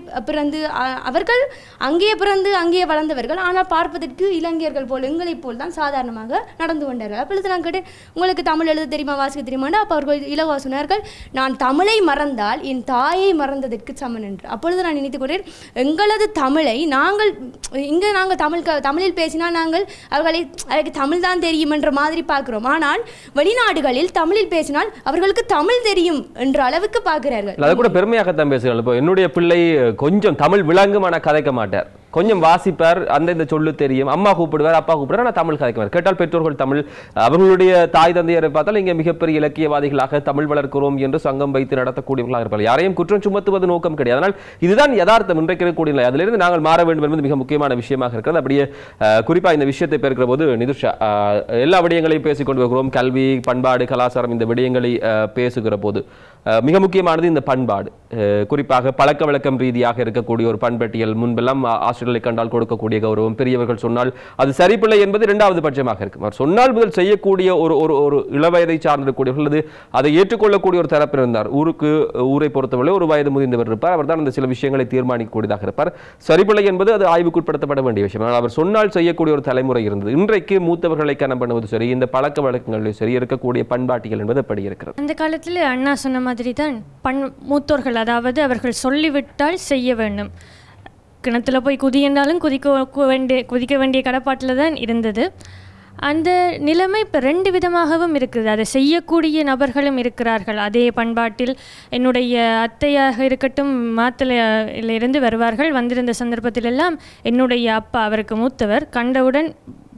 அங்கேயே பிறந்து அங்கேயே வளர்ந்தவர்கள். ஆனால் பார்ப்பதற்கு இலங்கையர்கள் போல் எங்களைப் போல் தான் சாதாரணமாக நடந்து கொண்டார்கள். அப்பொழுது நான் கேட்டேன், உங்களுக்கு தமிழ் எழுத தெரியுமா, வாசிக்க தெரியுமாண்டா? அப்போ அவர்கள் இலவா சொன்னார்கள், நான் தமிழை மறந்தால் என் தாயை மறந்ததற்கு சமன் என்று. அப்பொழுது நான் நினைத்துக் கொண்டேன், எங்களது தமிழை நாங்கள் தமிழில் பேசினால் நாங்கள் அவர்களுக்கு தமிழ் தான் தெரியும் என்ற மாதிரி பார்க்கிறோம். ஆனால் வெளிநாடுகளில் தமிழில் பேசினால் அவர்களுக்கு தமிழ் தெரியும் என்ற அளவுக்கு பார்க்கிறார்கள். அது கூட பெருமையாகத்தான் பேசுகிறார்கள். இப்போ என்னுடைய பிள்ளை கொஞ்சம் தமிழ் விளங்கும், ஆனால் கதைக்க மாட்டார். கொஞ்சம் வாசிப்பார், அந்த சொல்லு தெரியும், அம்மா கூப்பிடுவார், அப்பா கூப்பிடுவார், ஆனால் தமிழ் கதைக்குவார். கேட்டால் பெற்றோர்கள் தமிழ், அவர்களுடைய தாய் தந்தையரை பார்த்தால் இங்கே மிகப்பெரிய இலக்கியவாதிகளாக தமிழ் வளர்க்கிறோம் என்று சங்கம் வைத்து நடத்தக்கூடியவர்களாக இருப்பார்கள். யாரையும் குற்றம் சுமத்துவது நோக்கம் கிடையாது. அதனால் இதுதான் யதார்த்தம், இன்றைக்கு இருக்கக்கூடிய நிலை. அதிலிருந்து நாங்கள் மாற வேண்டும் என்பது மிக முக்கியமான விஷயமாக இருக்கிறது. அப்படியே குறிப்பாக இந்த விஷயத்தை பேசுகிற போது நிதுஷா, எல்லா விடயங்களையும் பேசிக்கொண்டு வருகிறோம். கல்வி, பண்பாடு, கலாச்சாரம், இந்த விடயங்களை பேசுகிற போது மிக முக்கியமானது இந்த பண்பாடு. குறிப்பாக பழக்க வழக்கம் ரீதியாக இருக்கக்கூடிய ஒரு பண்பட்டியல். முன்பெல்லாம் ஆசிரியர்களை கண்டால் கொடுக்கக்கூடிய கௌரவம், பெரியவர்கள் சொன்னால் அது சரிப்பில்லை என்பது இரண்டாவது பட்சமாக இருக்கும். அவர் சொன்னால் முதல் செய்யக்கூடிய ஒரு இளவயதை சார்ந்திருக்கக்கூடியவர்கள், அல்லது அதை ஏற்றுக்கொள்ளக்கூடிய ஒரு தரப்பினர் இருந்தார். ஊரை பொறுத்தவரை ஒரு வயது முதிர்ந்தவர் இருப்பார், அவர் தான் அந்த சில விஷயங்களை தீர்மானிக்கக்கூடியதாக இருப்பார். சரிப்பில்லை என்பது அது ஆய்வுக்குட்படுத்தப்பட வேண்டிய விஷயம். ஆனால் அவர் சொன்னால் செய்யக்கூடிய ஒரு தலைமுறை இருந்தது. இன்றைக்கு மூத்தவர்களை கனம் பண்ணுவது சரி, இந்த பழக்க வழக்கங்களில் சரி, இருக்கக்கூடிய பண்பாட்டிகள் என்பது எப்படி இருக்கிறது? அந்த காலத்தில் அண்ணா சொன்ன மாதிரி தான் மூத்தோர்கள், அதாவது அவர்கள் சொல்லிவிட்டால் செய்ய வேண்டும். கிணத்துல போய் குதி என்றாலும் குதிக்க வேண்டிய கடப்பாட்டில் தான் இருந்தது. அந்த நிலைமை இப்போ 2 விதமாகவும் இருக்குது. அதை செய்யக்கூடிய நபர்களும் இருக்கிறார்கள். அதே பண்பாட்டில் என்னுடைய அத்தையாக இருக்கட்டும், மாத்தலையிலிருந்து வருவார்கள். வந்திருந்த சந்தர்ப்பத்திலெல்லாம் என்னுடைய அப்பா, அவருக்கு மூத்தவர், கண்டவுடன்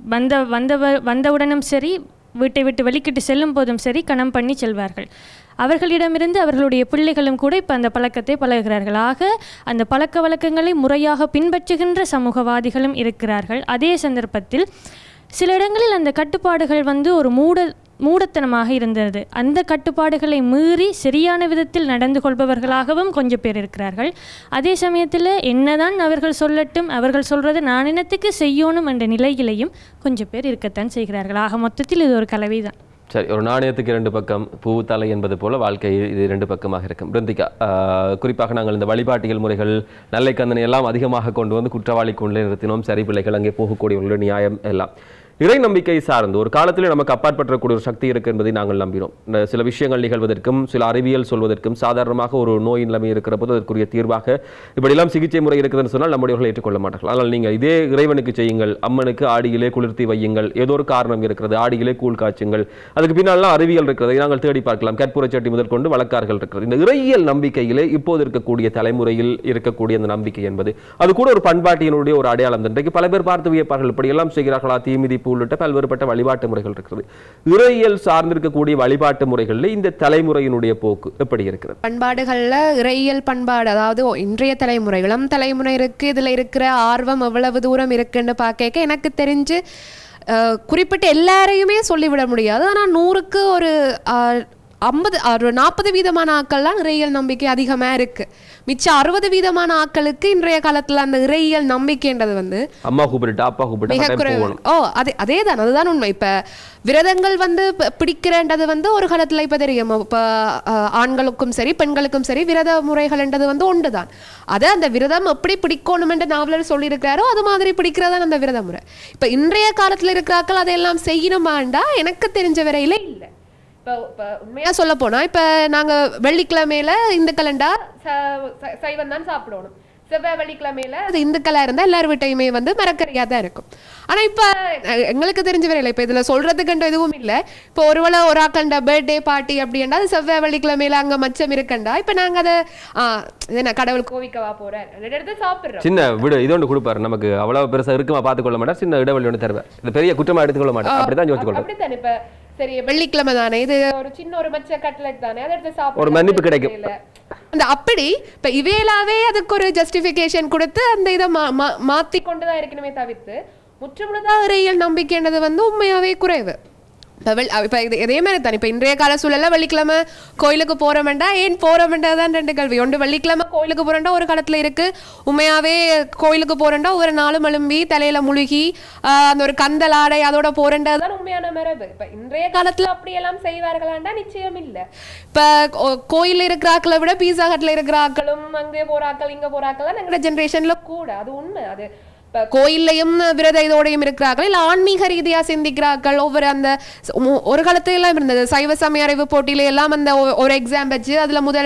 வந்தவுடனும் சரி, வீட்டை விட்டு வெளிக்கிட்டு செல்லும் போதும் சரி, கணம் பண்ணி செல்வார்கள். அவர்களிடமிருந்து அவர்களுடைய பிள்ளைகளும் கூட இப்போ அந்த பழக்கத்தை பழகுகிறார்கள். ஆக அந்த பழக்க வழக்கங்களை முறையாக பின்பற்றுகின்ற சமூகவாதிகளும் இருக்கிறார்கள். அதே சந்தர்ப்பத்தில் சில இடங்களில் அந்த கட்டுப்பாடுகள் ஒரு மூடத்தனமாக இருந்தது. அந்த கட்டுப்பாடுகளை மீறி சரியான விதத்தில் நடந்து கொள்பவர்களாகவும் கொஞ்சம் பேர் இருக்கிறார்கள். அதே சமயத்தில் என்னதான் அவர்கள் சொல்லட்டும், அவர்கள் சொல்றது நான் என்னத்துக்கு செய்யணும் என்ற நிலையிலையும் கொஞ்சம் பேர் இருக்கத்தான் செய்கிறார்கள். ஆக மொத்தத்தில் இது ஒரு கலவை தான். சரி, ஒரு நாணயத்துக்கு 2 பக்கம், பூ தலை என்பது போல வாழ்க்கையில் இது 2 பக்கமாக இருக்கும். பிருந்திகா, குறிப்பாக நாங்கள் இந்த வழிபாட்டியல் முறைகள், நல்லை கந்தனை எல்லாம் அதிகமாக கொண்டு வந்து குற்றவாளிக்கு உள்ளே நிறுத்தினோம். சரி பிள்ளைகள், அங்கே போகக்கூடியவர்களுடைய நியாயம் எல்லாம் இறை நம்பிக்கை சார்ந்து ஒரு காலத்தில் நமக்கு அப்பாற்பற்றக்கூடிய ஒரு சக்தி இருக்கு என்பதை நாங்கள் நம்பினோம். சில விஷயங்கள் நிகழ்வதற்கும், சில அறிவியல் சொல்வதற்கும், சாதாரணமாக ஒரு நோய் நிலைமை இருக்கிற போது அதற்குரிய தீர்வாக இப்படியெல்லாம் சிகிச்சை முறை இருக்குதுன்னு சொன்னால் நம்முடையவர்கள் ஏற்றுக்கொள்ள மாட்டார்கள். ஆனால் நீங்கள் இதே இறைவனுக்கு செய்யுங்கள், அம்மனுக்கு ஆடியிலே குளிர்த்தி வையுங்கள், ஏதோ ஒரு காரணம் இருக்கிறது, ஆடியிலே கூழ் காய்ச்சுங்கள், அதுக்கு பின்னாலாம் அறிவியல் இருக்கிறது, நாங்கள் தேடி பார்க்கலாம். கற்பூரச்சட்டி முதல் கொண்டு வழக்கார்கள் இருக்கிறது. இந்த இறையியல் நம்பிக்கையிலே இப்போது இருக்கக்கூடிய தலைமுறையில் இருக்கக்கூடிய அந்த நம்பிக்கை என்பது அது கூட ஒரு பண்பாட்டினுடைய ஒரு அடையாளம். இன்றைக்கு பல பேர் பார்த்து வியப்பார்கள், இப்படியெல்லாம் செய்கிறார்களா, தீமிதிப்பு உள்ளிட்ட பல்வேறுபட்ட வழிபாட்டு முறைகள் இருக்கிறது. இறையியல் சார்ந்திருக்கக்கூடிய வழிபாட்டு முறைகளில் இந்த தலைமுறையினுடைய போக்கு எப்படி இருக்கிறது? பண்பாடுகள்ல இறையியல் பண்பாடு, அதாவது இன்றைய தலைமுறை, இளம் தலைமுறைக்கு இதுல இருக்கிற ஆர்வம் எவ்வளவு தூரம் இருக்குன்னு பார்க்க எனக்கு தெரிஞ்சு குறிப்பிட்ட எல்லாரையுமே சொல்லிவிட முடியாது. ஆனால் 100க்கு ஒரு 40% ஆக்கள்லாம் இறையியல் நம்பிக்கை அதிகமாக இருக்கு. மிச்சம் 60% ஆக்களுக்கு இன்றைய காலத்துல அந்த இறையியல் நம்பிக்கைன்றது அம்மா கூப்பிட்டு அப்பா கூப்பிட்டு அதேதான், அதுதான் உண்மை. இப்ப விரதங்கள் பிடிக்கிறன்றது ஒரு காலத்துல இப்ப தெரியும், இப்ப ஆண்களுக்கும் சரி பெண்களுக்கும் சரி விரத முறைகள்ன்றது ஒன்றுதான். அதை அந்த விரதம் எப்படி பிடிக்கணும் என்று நாவலர் சொல்லியிருக்கிறாரோ அது மாதிரி பிடிக்கிறதான் அந்த விரத முறை. இப்ப இன்றைய காலத்துல இருக்கிறாக்கள் அதையெல்லாம் செய்யணுமாண்டா எனக்கு தெரிஞ்ச வரையில இல்லை. இப்போ உண்மையாக சொல்ல போனால், இப்போ நாங்கள் வெள்ளிக்கிழமையில இந்துக்கலண்டா சைவம் தான் சாப்பிடணும். செவ்வாய் வெள்ளிக்கிழமையில அது இந்துக்களாக இருந்தால் எல்லார் வீட்டையுமே மரக்கறியாக தான் இருக்கும். ஆனால் இப்போ எங்களுக்கு தெரிஞ்ச வரையில இப்போ இதில் சொல்கிறதுக்குன்ற எதுவும் இல்லை. இப்போ ஒருவேளை ஒரு ஆக்கண்டா பர்த்டே பார்ட்டி அப்படின்னா அது செவ்வாய் வெள்ளிக்கிழமையில அங்கே மச்சம் இருக்கண்டா, இப்போ நாங்கள் அதை என்ன கடவுள் கோவிக்கவா போகிறேன் எடுத்து சாப்பிட்றோம். சின்ன விடு இது ஒன்று கொடுப்பாரு, நமக்கு அவ்வளோ பெருசாக இருக்குமா பார்த்துக்கொள்ள மாட்டார், சின்ன இடைவெளி ஒன்று தருவார், இந்த பெரிய குற்றமாக எடுத்துக்கொள்ள மாட்டார். அப்படிதான் யோசிச்சுக்கொள்ளும். அப்படித்தானே இப்போ சரி வெள்ளிக்கிழமை தானே, இது ஒரு சின்ன ஒரு மச்ச கட்லெட் தானே, அதை எடுத்து சாப்பிட ஒரு மன்னிப்பு கிடைக்கும். அந்த அப்படி இப்ப இவையிலாவே அதுக்கு ஒரு ஜஸ்டிஃபிகேஷன் கொடுத்து அந்த இதை மாத்தி கொண்டுதான் இருக்கணுமே தவிர்த்து முற்றுமுழுதா இறையியல் நம்பிக்கைன்றது உண்மையாவே குறைவு. இப்போ இதே மாதிரி தான் இப்போ இன்றைய கால சூழல்ல வெள்ளிக்கிழமை கோயிலுக்கு போகிறோம்டா, ஏன் போகிறோம்டா தான் 2 கேள்வி. ஒன்று வெள்ளிக்கிழமை கோயிலுக்கு போகிறோம்டா ஒரு காலத்தில் இருக்குது, உண்மையாகவே கோயிலுக்கு போகிறோம்டா ஒரு நாளும் எழும்பி தலையில் முழுகி அந்த ஒரு கந்தல் ஆடை அதோட போகிறண்டா தான் உண்மையான மரபு. இப்போ இன்றைய காலத்தில் அப்படியெல்லாம் செய்வார்களாண்டா நிச்சயம் இல்லை. இப்போ கோயில் இருக்கிறாக்களை விட பீஸா ஹட்டில் இருக்கிறாக்களும் அங்கே போகிறாக்கள் இங்கே போகிறாக்கள் தான் எங்களோட ஜென்ரேஷனில் கூட, அது உண்மை. அது கோயிலையும் விரத இதோடையும் இருக்கிறார்கள், இல்லை ஆன்மீக ரீதியா சிந்திக்கிறார்கள். ஒவ்வொரு அந்த ஒரு காலத்துல எல்லாம் இருந்தது சைவ சமய அறிவு போட்டியில எல்லாம் அந்த ஒரு எக்ஸாம் வச்சு அதுல முதல்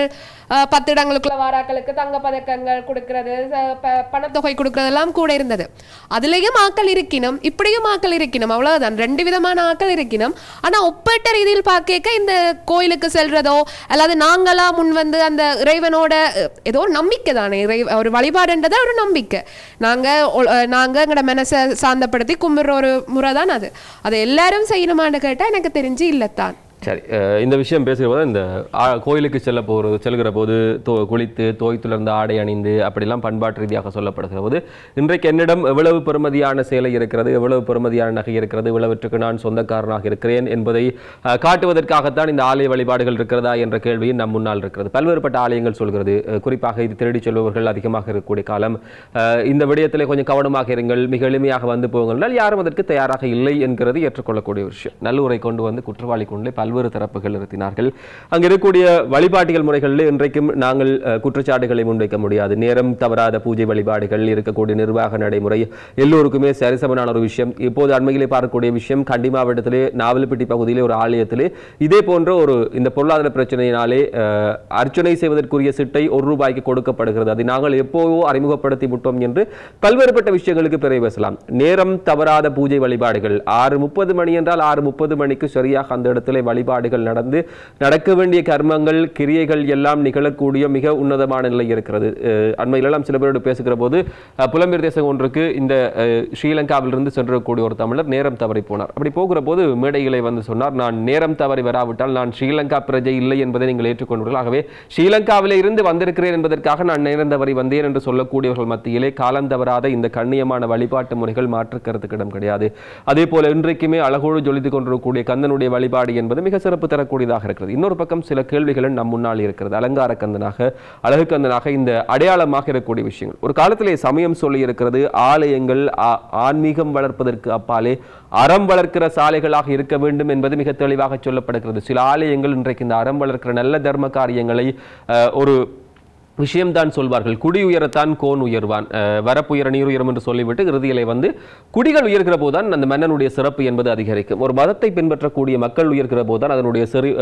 10 இடங்களுக்குள்ள வாராக்களுக்கு தங்க பதக்கங்கள் கொடுக்கறது, பணத்தொகை கொடுக்கறதெல்லாம் கூட இருந்தது. அதுலேயும் ஆக்கள் இருக்கணும், இப்படியும் ஆக்கள் இருக்கணும், அவ்வளவுதான். 2 விதமான ஆக்கள் இருக்கணும். ஆனா ஒப்பேட்ட ரீதியில் பார்க்க இந்த கோயிலுக்கு செல்றதோ அல்லது நாங்களா முன் வந்து அந்த இறைவனோட ஏதோ ஒரு நம்பிக்கை தானே, ஒரு வழிபாடுன்றதா ஒரு நம்பிக்கை. நாங்க எங்களோட மனசை சாந்தப்படுத்தி கும்பிடுற ஒரு முறை தான் அது. அதை எல்லாரும் செய்யணுமான்னு கேட்டா எனக்கு தெரிஞ்சு இல்லத்தான். சரி, இந்த விஷயம் பேசுகிற போது இந்த கோயிலுக்கு செல்கிற போது குளித்து தோய்த்துலர்ந்த ஆடை அணிந்து அப்படிலாம் பண்பாட்டு ரீதியாக சொல்லப்படுகிற போது இன்றைக்கு என்னிடம் எவ்வளவு பெறுமதியான சேலை இருக்கிறது, எவ்வளவு பெறுமதியான நகை இருக்கிறது, இவ்வளவற்றுக்கு நான் சொந்தக்காரனாக இருக்கிறேன் என்பதை காட்டுவதற்காகத்தான் இந்த ஆலய வழிபாடுகள் இருக்கிறதா என்ற கேள்வியும் நம் முன்னால் இருக்கிறது. பல்வேறுபட்ட ஆலயங்கள் சொல்கிறது, குறிப்பாக இது திருடி செல்பவர்கள் அதிகமாக இருக்கக்கூடிய காலம், இந்த விடயத்திலே கொஞ்சம் கவனமாக இருங்கள், மிக எளிமையாக வந்து போங்கள், யாரும் அதற்கு தயாராக இல்லை என்கிறது ஏற்றுக்கொள்ளக்கூடிய விஷயம். நல்லூரை கொண்டு வந்து குற்றவாளி கொண்டு பல்வேறு தரப்புகள் நிறுத்தினார்கள். அங்கு இருக்கக்கூடிய வழிபாட்டியல் முறைகளில் இன்றைக்கும் நாங்கள் குற்றச்சாட்டுகளை முன்வைக்க முடியாது. நேரம் தவறாத பூஜை வழிபாடுகள், இருக்கக்கூடிய நிர்வாக நடைமுறை எல்லோருக்குமே சரிசமனான ஒரு விஷயம். இப்போது அண்மையிலே பார்க்கக்கூடிய விஷயம், கண்டி மாவட்டத்திலே நாவலப்பிட்டி பகுதியிலே ஒரு ஆலயத்திலே இதே போன்ற இந்த பொருளாதார பிரச்சனையினாலே அர்ச்சனை செய்வதற்குரிய சிட்டை ₹1 கொடுக்கப்படுகிறது. அதை நாங்கள் எப்போவோ அறிமுகப்படுத்தி விட்டோம் என்று பல்வேறுபட்ட விஷயங்களுக்கு பிறகு பேசலாம். நேரம் தவறாத பூஜை வழிபாடுகள் 6:30 மணி என்றால் 6:30 மணிக்கு சரியாக அந்த இடத்திலே வழிபாடுகள் நடக்க வேண்டிய கர்மங்கள் கிரியைகள் எல்லாம் நிகழக்கூடிய மிக உன்னதமான நிலை இருக்கிறது. அண்மையிலெல்லாம் சில பேரோடு பேசுகிற போது புலம்பெயர் தேசம் ஒன்றுக்கு இந்த ஸ்ரீலங்காவிலிருந்து சென்றக்கூடிய ஒரு தமிழர் நேரம் தவறி போனார். அப்படி போகிற போது மேடைகளை வந்து சொன்னார், நான் நேரம் தவறி வராவிட்டால் நான் ஸ்ரீலங்கா பிரஜை இல்லை என்பதை நீங்கள் ஏற்றுக்கொண்டீர்கள். ஆகவே ஸ்ரீலங்காவிலே இருந்து வந்திருக்கிறேன் என்பதற்காக நான் நேரம் தவறி வந்தேன் என்று சொல்லக்கூடியவர்கள் மத்தியிலே காலம் தவறாத இந்த கண்ணியமான வழிபாட்டு முறைகள் மாற்று கருத்துக்கு இடம் கிடையாது. அதே போல இன்றைக்குமே அழகோடு ஜொலித்துக் கொண்டிருக்கக்கூடிய கந்தனுடைய வழிபாடு என்பது மிக சிறப்பு தரக்கூடியதாக இருக்கிறது. இன்னொரு பக்கம் சில கேள்விகளும் நம் முன்னால் இருக்கிறது. அலங்கார கந்தனாக, அழகு கந்தனாக இந்த அடையாளமாக இருக்கக்கூடிய விஷயங்கள் ஒரு காலத்திலே சமயம் சொல்லி இருக்கிறது, ஆலயங்கள் ஆன்மீகம் வளர்ப்பதற்கு அப்பாலே அறம் வளர்க்கிற சாலைகளாக இருக்க வேண்டும் என்பது மிக தெளிவாக சொல்லப்படுகிறது. சில ஆலயங்கள் இன்றைக்கு இந்த அறம் வளர்க்கிற நல்ல தர்ம காரியங்களை ஒரு விஷயம்தான் சொல்வார்கள். குடி உயரத்தான் கோன் உயர்வான், வரப்புயர நீர் உயரும் என்று சொல்லிவிட்டு இறுதியிலே வந்து குடிகள் உயர்கிற போதுதான் அந்த மன்னனுடைய சிறப்பு என்பது அதிகரிக்கும். ஒரு மதத்தை பின்பற்றக்கூடிய மக்கள் உயர்கிற போதுதான் அதனுடைய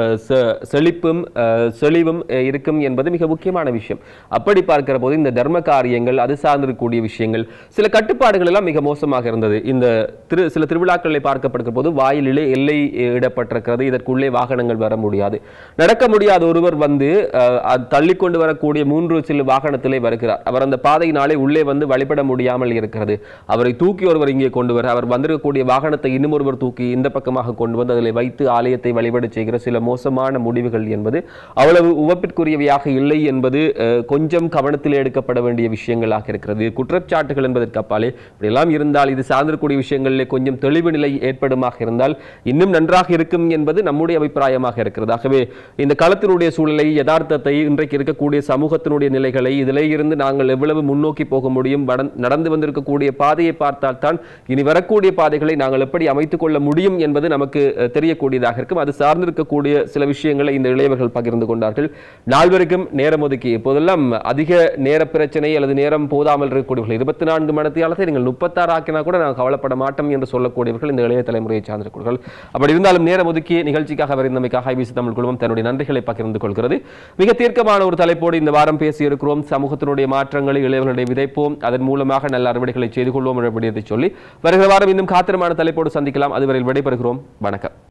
செழிவும் இருக்கும் என்பது மிக முக்கியமான விஷயம். அப்படி பார்க்கிற போது இந்த தர்ம காரியங்கள், அது சார்ந்திருக்கக்கூடிய விஷயங்கள், சில கட்டுப்பாடுகள் எல்லாம் மிக மோசமாக இருந்தது. இந்த சில திருவிழாக்களை பார்க்கப்படுகிற போது வாயிலே எல்லை இடப்பட்டிருக்கிறது, இதற்குள்ளே வாகனங்கள் வர முடியாது. நடக்க முடியாத ஒருவர் வந்து தள்ளிக்கொண்டு வரக்கூடிய 3 சில வாகனத்திலே வருகிறார். அவர் அந்த பாதையினாலே உள்ளே வந்து வழிபட முடியாமல் இருக்கிறது. அவரை தூக்கி ஒருவர் இங்கே கொண்டு வர, அவர் வந்திருக்கக்கூடிய வாகனத்தை இன்னும் ஒருவர் தூக்கி இந்த பக்கமாக கொண்டு வந்து அதில் வைத்து ஆலயத்தை வழிபட செய்கிற சில மோசமான முடிவுகள் என்பது அவ்வளவு உவப்பிற்குரியவையாக இல்லை என்பது கொஞ்சம் கவனத்தில் எடுக்கப்பட வேண்டிய விஷயங்களாக இருக்கிறது. குற்றச்சாட்டுகள் என்பதற்கு அப்பாலே இப்படியெல்லாம் இருந்தால் இது சார்ந்திருக்கக்கூடிய விஷயங்களிலே கொஞ்சம் தெளிவு நிலை ஏற்படுமாக இருந்தால் இன்னும் நன்றாக இருக்கும் என்பது நம்முடைய அபிப்பிராயமாக இருக்கிறது. ஆகவே இந்த களத்தினுடைய சூழலை, யதார்த்தத்தை, இன்றைக்கு இருக்கக்கூடிய சமூகத்தினுடைய நிலைகளை, இதிலே இருந்து நாங்கள் எவ்வளவு முன்னோக்கி போக முடியும், நடந்து வந்திருக்கக்கூடிய பாதையை பார்த்தால் தான் இனி வரக்கூடிய பாதைகளை நாங்கள் எப்படி அமைத்துக் கொள்ள முடியும் என்பது நமக்கு தெரியக்கூடியதாக இருக்கும். அது சார்ந்திருக்கக்கூடிய சில விஷயங்களை இந்த இளையவர்கள் பகிர்ந்து கொண்டார்கள். நால்வருக்கும் நேரம் ஒதுக்கி, இப்போதெல்லாம் அதிக நேர பிரச்சனை அல்லது நேரம் போதாமல் இருக்கக்கூடியவர்கள் 24 மணித்தியாலத்தை நீங்கள் 36 ஆக்கினா கூட நாங்கள் கவலைப்பட மாட்டோம் என்று சொல்லக்கூடியவர்கள் இந்த இளைய தலைமுறையை சார்ந்திருக்கிறார்கள். அப்படி இருந்தாலும் நேரம் ஒதுக்கி நிகழ்ச்சிக்காக வருந்தமைக்காக ஐபிசி தமிழ் குழுமம் தன்னுடைய நன்றிகளை பகிர்ந்து கொள்கிறது. மிக தீர்க்கமான ஒரு தலைப்போடு இந்த வாரம் பேசியிருக்கிறோம். சமூகத்தினுடைய மாற்றங்களை இளையவர்களுடைய விதைப்போம், அதன் மூலமாக நல்ல அறுவடைகளை செய்து கொள்வோம் என்ற விடயத்தை சொல்லி வருகிற வாரம் இன்னும் காத்திரமான தலைப்போடு சந்திக்கலாம். அதுவரை விடைபெறுகிறோம். வணக்கம்.